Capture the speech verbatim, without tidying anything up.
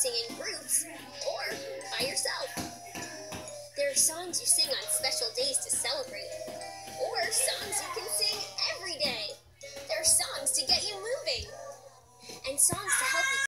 sing in groups or by yourself. There are songs you sing on special days to celebrate, or songs you can sing every day. There are songs to get you moving, and songs to help you